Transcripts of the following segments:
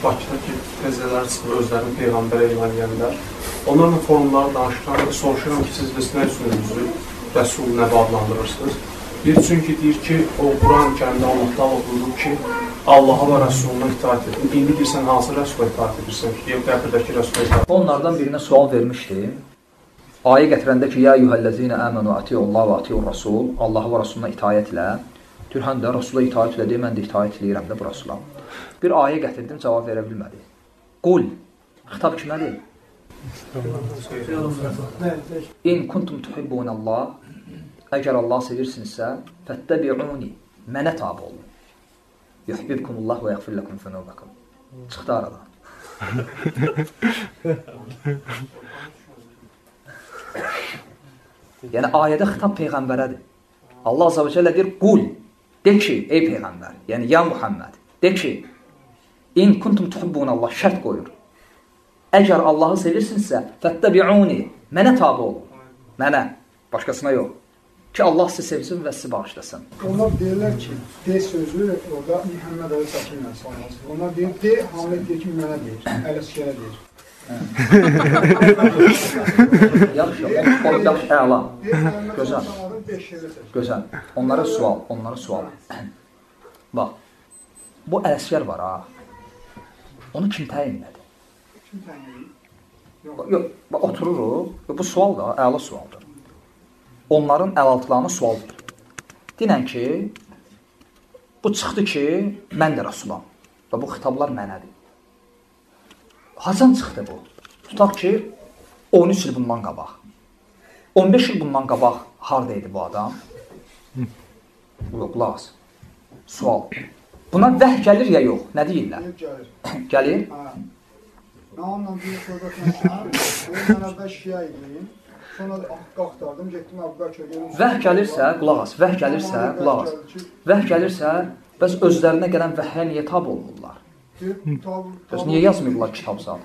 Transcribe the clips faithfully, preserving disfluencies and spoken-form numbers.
Bakıdakı tezələr çıxır, özlərini Peyğəmbər elan edənlər. Onlarla forumları danışıram və soruşuram ki, siz biz nə üçünüzü Rəsul nəbi adlandırırsınız? Bir, çünki deyir ki, o Quran-ı Kərimdə Allah Taala buyurur ki, Allaha və Rəsuluna itaat edin. İndi deyirsən, hansı Rəsula itaat edirsən ki, deyəm, qəbirdəki Rəsula itaat edirsən. Onlardan birinə sual vermişdim. Ayə gətirəndə ki, ya yuhəllezine əmənu atiyullah və atiyur Rasul, Allaha və Rasuluna itaət ilə. Deyir, həm də Rasula itaət ilə deyir, mən də itaət eləyirəm də bu Rasula. Bir ayə gətirdim, cavab verə bilmədi. Qul, xitab kimədir? İn kuntum tuhibbunallah, əgər Allah sevirsinizsə, fəttəbi'uni, mənə tabi olun. Yuhibbukumullah və yəğfir lakum zunubakum. Çıxdı aradan. Yəni ayədə xitab peyğəmbərədir. Allah azza və cəllə deyir, qul, de ki, ey peyğəmbər, yəni ya Muhammed, de ki, in kuntum tuhibbunallah, şərt qoyur. Əgər Allahı sevirsinizsə, fəttəbi'uni, mənə tabi olun. Mənə, başqasına yox. Ki Allah sizi sevsin və sizi bağışlasın. Onlar deyirlər ki, de sözü orada Muhammed Ali Sakinlə sallasın. Onlar deyir, de, Hamlet deyir ki, mənə deyir, Ələskərə deyir. Yaxşı, o yaxşı, əla. Gözəl. Gözəl. Onlara sual, onlara sual. Bax, bu Ələskər var ha. Onu kim təyinlədi? Kim təyinlədi? Yox, otururuq. Bu sual da, əla sualdır. Onların əlaltılarına sual verir. Dinən ki, bu çıxdı ki, mən də Rasulam və bu xitablar mənədir. Hacan çıxdı bu? Tutaq ki, on üç il bundan qabaq, on beş il bundan qabaq haradaydı bu adam? Yox, qulaq as. Sual. Buna vəh gəlir ya yox? Nə deyirlər? Gəlir. Gəlir? Hə. Mən onunla bir söhbətləşəm, mən əvvəl şiə idim. Sonra qalxdardım, getdim Əbubəkir. Vəh gəlirsə, qulaq as, vəh gəlirsə, qulaq as. Vəh gəlirsə, bəs özlərinə gələn vəhyə niyə tab olmurlar? Bəs niyə yazmıyorlar kitab zad?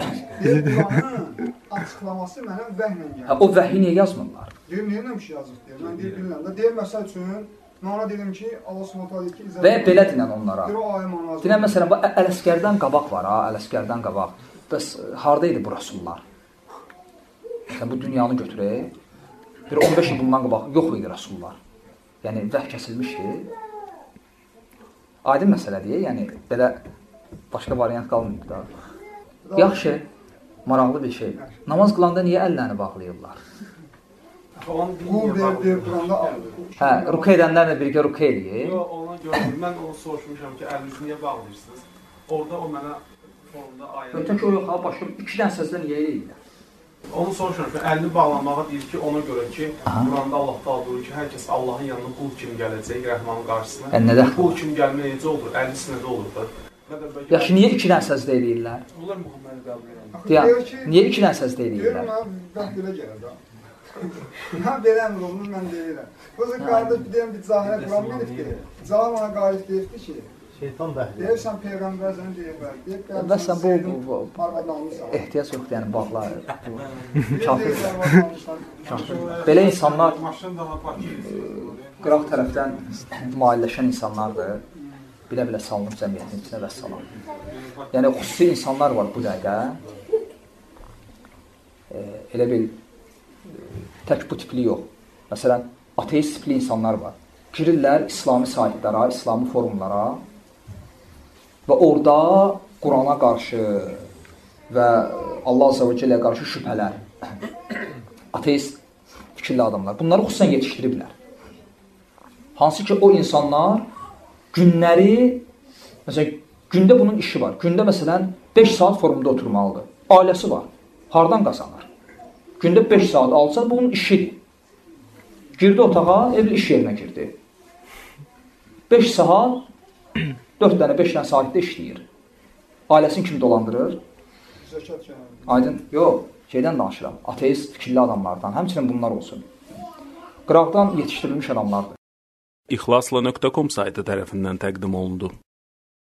Quranın açıqlaması mənə vəhlə gəlir. Hə, o vəhyi niyə yazmırlar? Deyir, niyə nə bir şey yazıq deyir? Mən deyir, bilmirəm də. Deyir, məsəl üçün, mən ona dedim ki, Allah subhanahu deyir ki, və belə dinən onlara. Deyir, o ayə manazı. Dinən, məsələn, bu Ələskərdən qabaq var, ha, Ələskərdən qabaq. Bəs haradaydı bu Rasullar? Sən bu dünyanı götürək, bir on beş il bundan qabaq yox idi Rasullar. Yəni, vəh kəsilmişdi. Aydın məsələdir, yəni, belə başqa variant qalmıydı da. Yaxşı, maraqlı bir şey. Namaz qılanda niyə əllərini bağlayırlar? Qul deyir, deyir, Quranda alır. Hə, ruku edənlərlə birgə ruku eləyir. Yox, ona görə, mən onu soruşmuşam ki, əlinizi niyə bağlayırsınız? Orada o mənə formda ayə... Ötək o yox, ha, başqa iki dənə səslə niyə eləyirlər? Onu soruşuram ki, əlini bağlamağa deyir ki, ona görə ki, Quranda Allah Taala buyurur ki, hər kəs Allahın yanına qul kimi gələcək, Rəhmanın qarşısına. Yəni nədə? Qul kimi gəlmək necə olur? Əlli sinədə olur da. Yaxşı, niyə iki dənə səslə eləyirlər? Bunlar Muhammed qəbul edir. Deyək, niyə iki dənə səslə eləyirlər? Deyirəm, mən belə gəlir da. Mən belə əmr olunur, mən deyirəm. Bu zaman qardaş bir deyəm, bir cahirə Quran veribdir. Cahir ona qalib deyibdir ki, şeytan bəhli. Deyirsən, Peyğəmbərsən deyirlər. Və sən bu ehtiyac yoxdur, yəni bağla. Kafir. Belə insanlar qıraq tərəfdən mailləşən insanlardır. Bilə-bilə salınıb cəmiyyətin içinə və salam. Yəni, xüsusi insanlar var bu dəqiqə. Elə bil, tək bu tipli yox. Məsələn, ateist tipli insanlar var. Girirlər İslami saytlara, İslami forumlara və orada Qurana qarşı və Allah Azza və Cəlləyə qarşı şübhələr, ateist fikirli adamlar, bunları xüsusən yetişdiriblər. Hansı ki, o insanlar günləri, məsələn, gündə bunun işi var. Gündə, məsələn, beş saat forumda oturmalıdır. Ailəsi var. Hardan qazanır? Gündə beş saat alsa, bunun işidir. Girdi otağa, evli iş yerinə girdi. beş saat, dörd dənə, beş dənə saatdə işləyir. Ailəsini kim dolandırır? Aydın, yox, şeydən danışıram. Ateist, fikirli adamlardan, həmçinin bunlar olsun. Qıraqdan yetişdirilmiş adamlardır. İxlasla nöqtə com saytı tərəfindən təqdim olundu.